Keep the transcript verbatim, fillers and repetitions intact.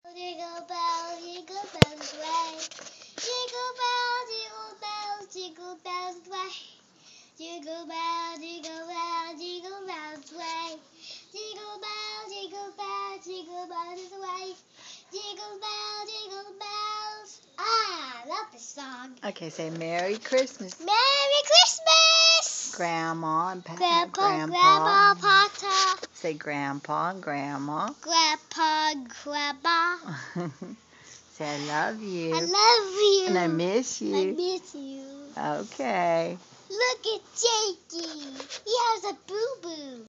Jingle bells, jingle bells way. Jingle bells, jingle bells, jingle bells way. Jingle bells, jingle bells, jingle bells way. Jingle bells, jingle bells, jingle bells way. Jingle bells, jingle bells. Ah, I love this song. Okay, say Merry Christmas, Merry Christmas! Grandma and pa- Grandpa, Grandpa. Grandma, Pata. Say Grandpa and Grandma. Grandpa, Grandma. Say I love you. I love you. And I miss you. I miss you. Okay. Look at Jakey. He has a boo-boo.